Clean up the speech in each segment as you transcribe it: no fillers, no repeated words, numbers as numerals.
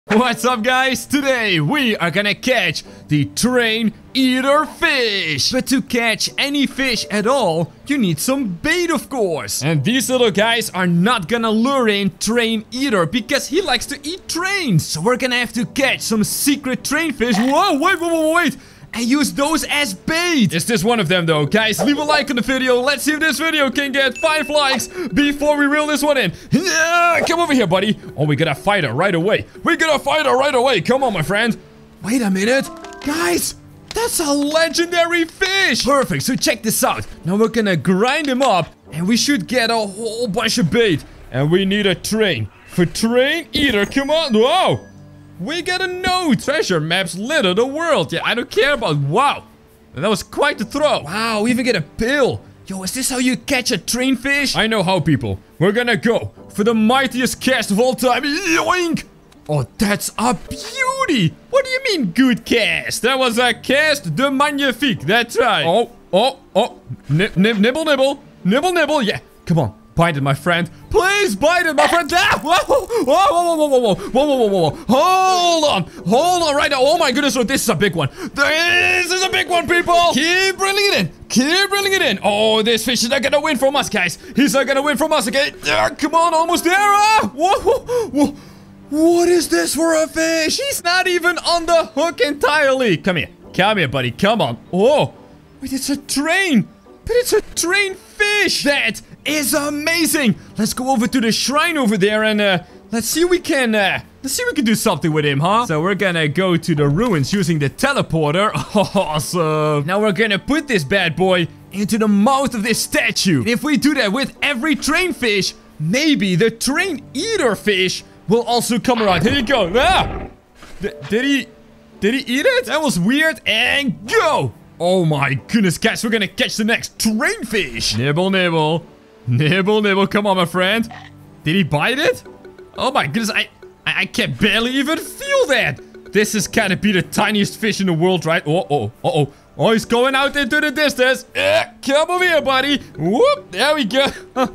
What's up, guys? Today we are gonna catch the train eater fish. But to catch any fish at all, you need some bait, of course. And these little guys are not gonna lure in train eater because he likes to eat trains. So we're gonna have to catch some secret train fish. Whoa, wait. And use those as bait. Is this one of them though? Guys, leave a like on the video. Let's see if this video can get 5 likes before we reel this one in. Yeah, come over here, buddy. Oh, we gotta fight her right away. Come on, my friend. Wait a minute. Guys, that's a legendary fish. Perfect, so check this out. Now we're gonna grind him up and we should get a whole bunch of bait. And we need a train. For train eater, come on. Whoa. We got a note! Treasure maps litter the world. Yeah, I don't care about... Wow! That was quite the throw. Wow, we even get a pill. Yo, is this how you catch a train fish? I know how, people. We're gonna go for the mightiest cast of all time. Yoink! Oh, that's a beauty! What do you mean, good cast? That was a cast de magnifique. That's right. Oh. Nibble. Yeah, come on. Bite it, my friend. Please bite it, my friend. Ah! Whoa. Hold on right now. Oh my goodness, this is a big one. This is a big one, people. Keep reeling it in. Oh, this fish is not gonna win from us, guys. He's not gonna win from us, okay? Come on, almost there. Whoa. What is this for a fish? He's not even on the hook entirely. Come here, buddy. Come on. Oh, wait, it's a train. But it's a train fish. That is amazing. Let's go over to the shrine over there and let's see if we can do something with him, huh? So we're gonna go to the ruins using the teleporter. Awesome. Now we're gonna put this bad boy into the mouth of this statue. And if we do that with every train fish, maybe the train eater fish will also come around. Here you go. Ah! Did he eat it? That was weird. And go. Oh my goodness, guys, we're gonna catch the next train fish. Nibble. Come on, my friend. Did he bite it? Oh my goodness, I can barely even feel that. This is gotta be the tiniest fish in the world, right? Oh, he's going out into the distance. Come over here, buddy. Whoop, there we go.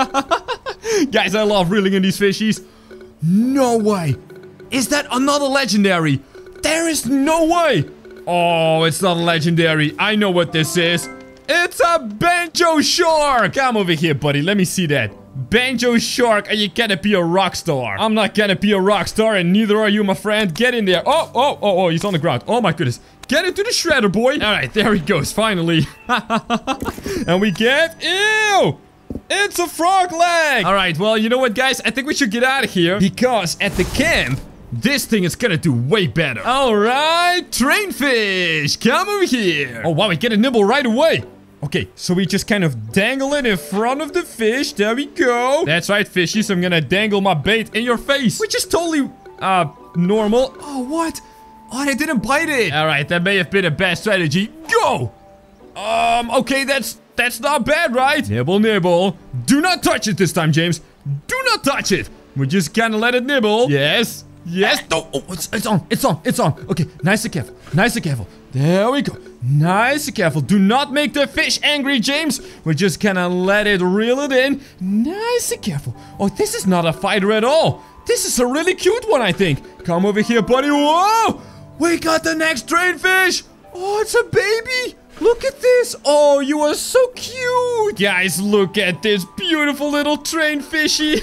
Guys, I love reeling in these fishies. No way. Is that another legendary? There is no way. Oh, it's not a legendary. I know what this is. It's a banjo shark. Come over here, buddy. Let me see that. Banjo shark, are you gonna be a rock star? I'm not gonna be a rock star, and neither are you, my friend. Get in there. Oh, he's on the ground. Oh my goodness. Get into the shredder, boy. All right, there he goes, finally. And we get... Ew! It's a frog leg. All right, well, you know what, guys? I think we should get out of here because at the camp, this thing is gonna do way better. All right, train fish, come over here. Oh, wow, we get a nibble right away. Okay, so we just kind of dangle it in front of the fish. There we go. That's right, fishies. I'm gonna dangle my bait in your face, which is totally, normal. Oh, what? Oh, they didn't bite it. All right, that may have been a bad strategy. Go. Okay, that's not bad, right? Nibble. Do not touch it this time, James. Do not touch it. We're just gonna let it nibble. Yes. No. Oh, it's on. Okay, nice and careful. There we go. Nice and careful. Do not make the fish angry, James. We're just gonna let it reel it in. Nice and careful. Oh, this is not a fighter at all. This is a really cute one, I think. Come over here, buddy. Whoa! We got the next train fish. Oh, it's a baby. Look at this. Oh, you are so cute. Guys, look at this beautiful little train fishy.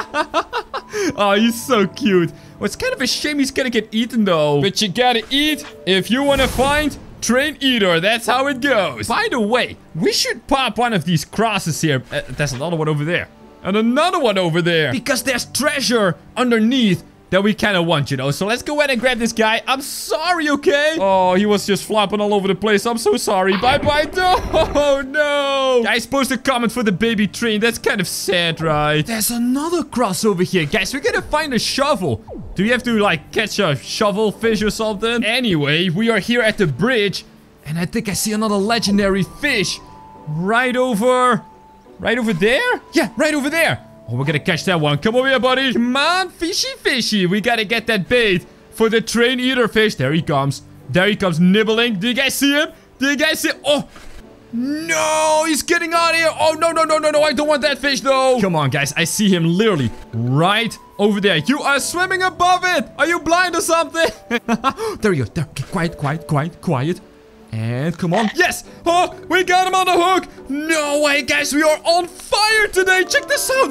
Oh, he's so cute. Well, it's kind of a shame he's gonna get eaten, though. But you gotta eat if you wanna find train eater. That's how it goes. By the way, we should pop one of these crosses here. There's another one over there. And another one over there. Because there's treasure underneath that we kind of want, you know. So let's go ahead and grab this guy. I'm sorry, okay? Oh, he was just flopping all over the place. I'm so sorry. Bye-bye. No. Guys, post a comment for the baby train. That's kind of sad, right? There's another cross over here. Guys, we're gonna find a shovel. Do you have to, like, catch a shovel fish or something? Anyway, we are here at the bridge. And I think I see another legendary fish. Right over there? Yeah, right over there. Oh, we're gonna catch that one. Come over here, buddy. Come on, fishy. We gotta get that bait for the train eater fish. There he comes. Nibbling. Do you guys see him? Oh, No, he's getting out of here. Oh, no, no, no, no, no. I don't want that fish, though. Come on, guys. I see him literally right over there. You are swimming above it. Are you blind or something? There you go. There. Okay, quiet, quiet, quiet, quiet. And come on. Yes. Oh, we got him on the hook. No way, guys. We are on fire today. Check this out.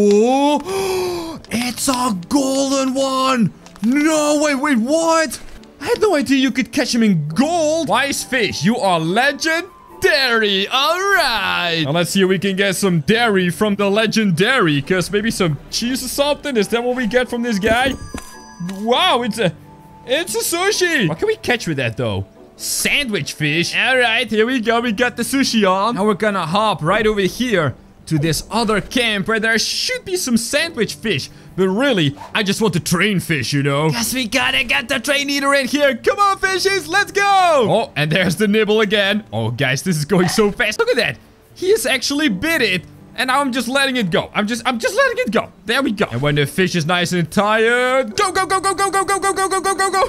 Whoa. It's a golden one. No way. Wait, what? I had no idea you could catch him in gold. Wise fish, you are legendary. All right. Now let's see if we can get some dairy from the legendary. Because maybe some cheese or something. Is that what we get from this guy? Wow, it's a sushi. What can we catch with that, though? Sandwich fish. All right, here we go. We got the sushi on. Now we're gonna hop right over here to this other camp where there should be some sandwich fish. But really, I just want the train fish, you know. Guess we gotta get the train eater in here. Come on, fishes, let's go. Oh, and there's the nibble again. Oh, guys, this is going so fast. Look at that. He has actually bit it. And now I'm just letting it go. I'm just letting it go. There we go. And when the fish is nice and tired, go, go, go, go, go, go, go, go, go, go, go, go, go.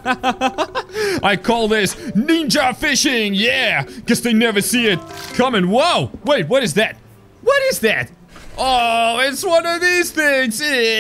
I call this ninja fishing. Yeah, because they never see it coming. Whoa, wait, what is that? What is that? Oh, it's one of these things.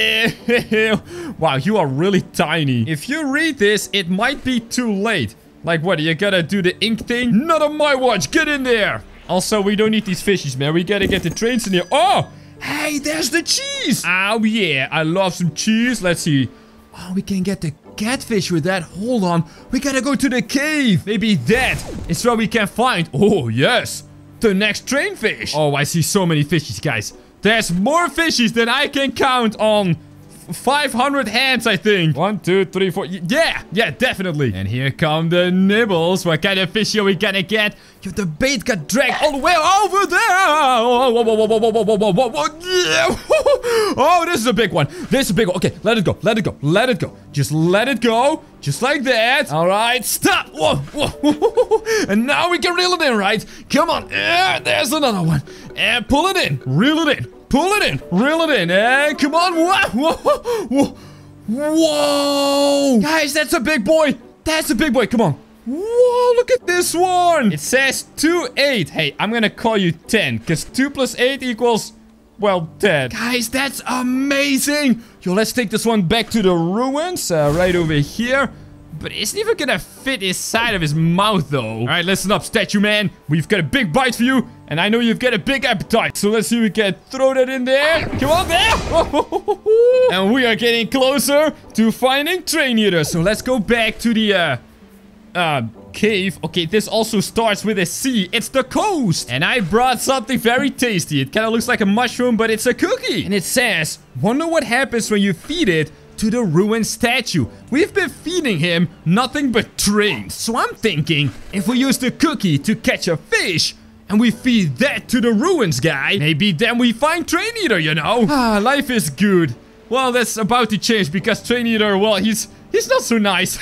Wow, you are really tiny. If you read this, it might be too late. Like what, you gotta do the ink thing? Not on my watch, get in there. Also, we don't need these fishes, man. We gotta get the trains in here. Oh, hey, there's the cheese. Oh, yeah, I love some cheese. Let's see. Oh, we can get the catfish with that. Hold on. We gotta go to the cave. Maybe that is where we can find. Oh, yes. The next train fish. Oh, I see so many fishes, guys. There's more fishes than I can count on 500 hands, I think. 1, 2, 3, 4. Yeah, definitely. And here come the nibbles. What kind of fish are we gonna get? Yo, the bait got dragged all the way over there. Oh, whoa, whoa, whoa, whoa, whoa, whoa, whoa, whoa, whoa. Yeah. Oh, this is a big one. This is a big one. Okay, let it go. Let it go. Let it go. Just let it go. Just like that. All right, stop. Whoa, whoa, whoa. And now we can reel it in, right? Come on. There's another one. And pull it in. Reel it in. Pull it in, reel it in, and come on, whoa, whoa, whoa, whoa, guys, that's a big boy, come on, whoa, look at this one, it says 2, 8, hey, I'm gonna call you 10, because 2 + 8 equals, well, 10, guys, that's amazing, yo, let's take this one back to the ruins, right over here. But it isn't even gonna fit inside of his mouth, though. All right, listen up, statue man. We've got a big bite for you, and I know you've got a big appetite. So let's see if we can throw that in there. Come on, there. And we are getting closer to finding train eaters. So let's go back to the cave. Okay, this also starts with a C. It's the coast. And I brought something very tasty. It kind of looks like a mushroom, but it's a cookie. And it says, wonder what happens when you feed it to the ruined statue. We've been feeding him nothing but trains. So I'm thinking, if we use the cookie to catch a fish, and we feed that to the ruins guy, maybe then we find Train Eater, you know? Ah, life is good. Well, that's about to change because Train Eater, well, he's not so nice.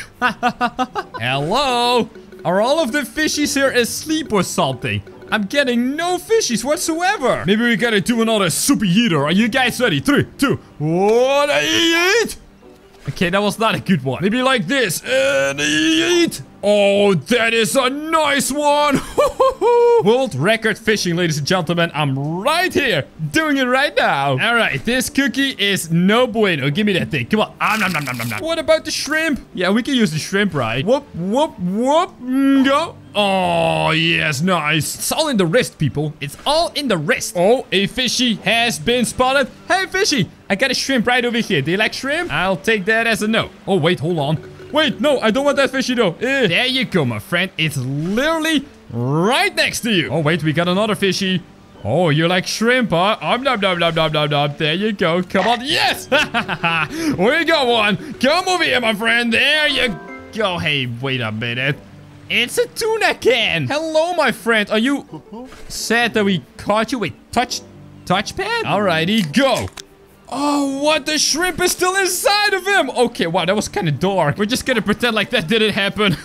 Hello? Are all of the fishies here asleep or something? I'm getting no fishies whatsoever. Maybe we gotta do another super heater. Are you guys ready? 3, 2, 1, eat! Okay, that was not a good one. Maybe like this. And eat. Oh, that is a nice one. World record fishing, ladies and gentlemen. I'm right here doing it right now. All right, this cookie is no bueno. Give me that thing. Come on. Nom, nom, nom, nom, nom. What about the shrimp? Yeah, we can use the shrimp, right? Whoop, whoop, whoop. Go. Oh, yes, nice. It's all in the wrist, people. It's all in the wrist. Oh, a fishy has been spotted. Hey, fishy. I got a shrimp right over here. Do you like shrimp? I'll take that as a no. Oh, wait, hold on. Wait, no, I don't want that fishy though. There you go, my friend. It's literally right next to you. Oh, wait, we got another fishy. Oh, you like shrimp, huh? Nom, nom, nom, nom, nom, nom. There you go. Come on. Yes! We got one. Come over here, my friend. There you go. Hey, wait a minute. It's a tuna can. Hello, my friend. Are you sad that we caught you? Wait, touchpad? Alrighty, go. Oh, what? The shrimp is still inside of him. Okay, wow, that was kind of dark. We're just gonna pretend like that didn't happen.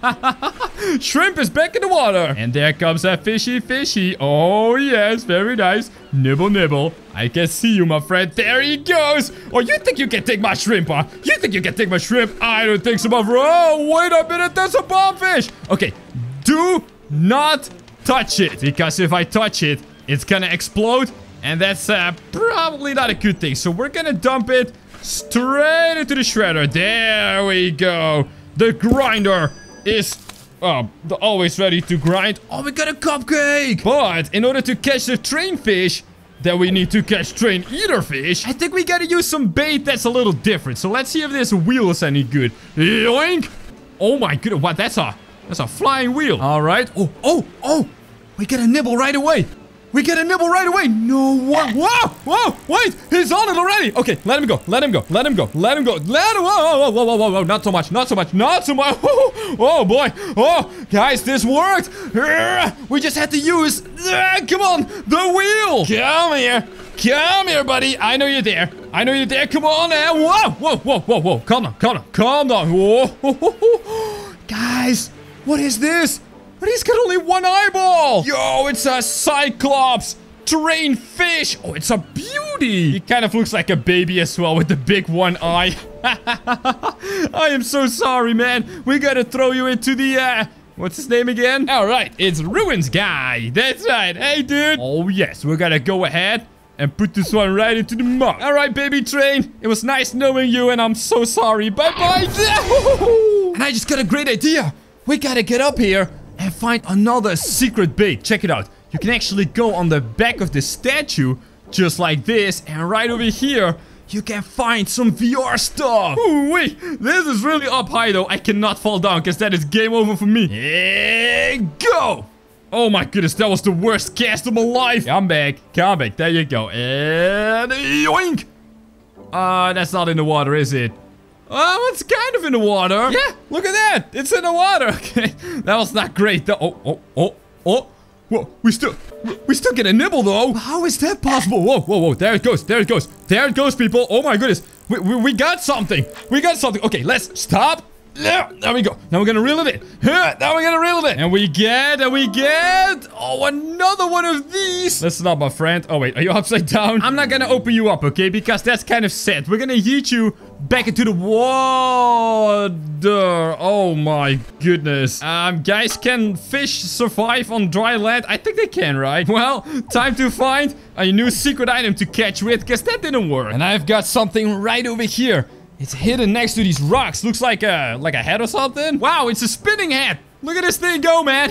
Shrimp is back in the water. And there comes that fishy. Oh, yes, very nice. Nibble, nibble. I can see you, my friend. There he goes. Oh, you think you can take my shrimp, huh? You think you can take my shrimp? I don't think so, my friend. Oh, wait a minute. That's a bombfish. Okay, do not touch it. Because if I touch it, it's gonna explode. And that's probably not a good thing. So we're gonna dump it straight into the shredder. There we go. The grinder is always ready to grind. Oh, we got a cupcake. But in order to catch the train fish, then we need to catch train eater fish. I think we gotta use some bait that's a little different. So let's see if this wheel is any good. Yoink. Oh my goodness. What? That's a flying wheel. All right. Oh. We get a nibble right away. We get a nibble right away. No one. Whoa. Wait. He's on it already. Okay. Let him go. Let him go. Whoa. Not so much. Oh, boy. Oh, guys, this worked. We just had to use. Come on. The wheel. Come here, buddy. I know you're there. Come on now. Whoa. Calm down. Whoa. Guys, what is this? But he's got only one eyeball! Yo, it's a Cyclops train fish! Oh, it's a beauty! He kind of looks like a baby as well with the big one eye. I am so sorry, man. We gotta throw you into the, what's his name again? Alright, it's Ruins Guy. That's right. Hey, dude. Oh, yes. We're gonna go ahead and put this one right into the mug. Alright, baby train. It was nice knowing you, and I'm so sorry. Bye-bye. And I just got a great idea. We gotta get up here and find another secret bait. Check it out. You can actually go on the back of the statue, just like this, and right over here, you can find some VR stuff. Ooh, wait, this is really up high though. I cannot fall down, because that is game over for me. And go! Oh my goodness, that was the worst cast of my life. Come back. There you go. And yoink! That's not in the water, is it? Oh, it's kind of in the water. Yeah, look at that. It's in the water. Okay, that was not great though. Oh. Whoa, we still get a nibble though. How is that possible? Whoa. There it goes, people. Oh my goodness. We got something. Okay, let's stop. There we go. Now we're gonna reel it in. And we get, oh, another one of these. Listen up, my friend. Oh, wait, are you upside down? I'm not gonna open you up, okay? Because that's kind of sad. We're gonna yeet you back into the water. Oh, my goodness. Guys, can fish survive on dry land? I think they can, right? Well, time to find a new secret item to catch with, because that didn't work. And I've got something right over here. It's hidden next to these rocks. Looks like a head or something. Wow, it's a spinning head. Look at this thing go, man.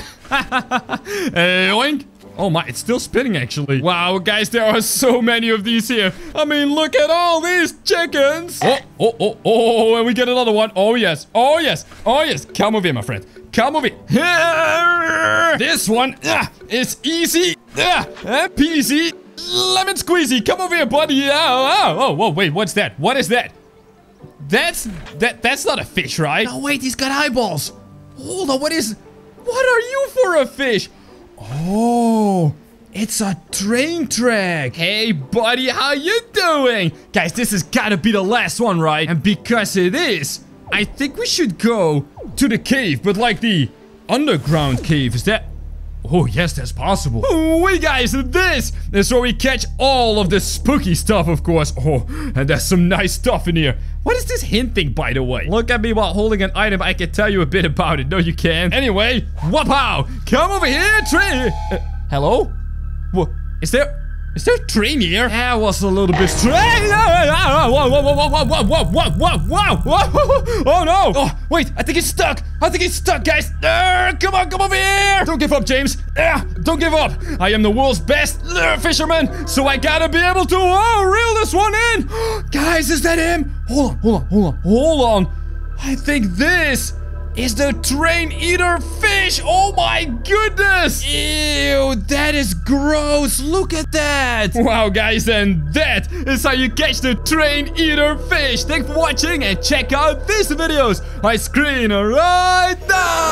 Oink. Oh my, it's still spinning actually. Wow, guys, there are so many of these here. I mean, look at all these chickens. Oh, and we get another one. Oh, yes. Come over here, my friend. Come over here. This one is easy. Peasy. Lemon squeezy. Come over here, buddy. Oh, wait, what's that? What is that? That's not a fish, right? No, wait, he's got eyeballs. Hold on, what are you for a fish? Oh, it's a train track. Hey, buddy, how you doing? Guys, this has got to be the last one, right? And because it is, I think we should go to the cave, but like the underground cave. Is that... Oh, yes, that's possible. Oh, guys, this is where we catch all of the spooky stuff, of course. Oh, and there's some nice stuff in here. What is this hint thing, by the way? Look at me while holding an item. I can tell you a bit about it. No, you can't. Anyway, whoop-pow. Come over here, train. Hello? What? Is there a train here? That was a little bit strange. Whoa. Oh, no. Oh, wait. I think it's stuck. Guys. Come on, come over here. Don't give up, James. Don't give up. I am the world's best fisherman, so I gotta be able to reel this one in. Guys, is that him? Hold on. I think this is the train eater fish. Oh my goodness. Ew, that is gross. Look at that. Wow, guys, and that is how you catch the train eater fish. Thanks for watching and check out these videos I screen right now.